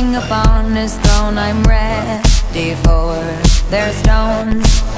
king upon his throne, I'm ready for their stones.